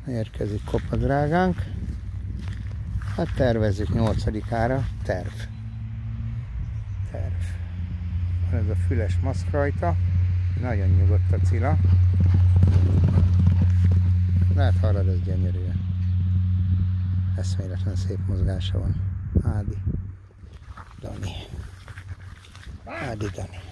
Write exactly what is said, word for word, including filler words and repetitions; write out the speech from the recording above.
Érkezik kopadrágánk. Hát tervezzük nyolcadikára. Terv. Terv. Van ez a füles maszk rajta. Nagyon nyugodt a Cilla. De hát hallod, ez gyönyörű. Eszméletlen szép mozgása van. Ádi. Dani. Ádi Dani.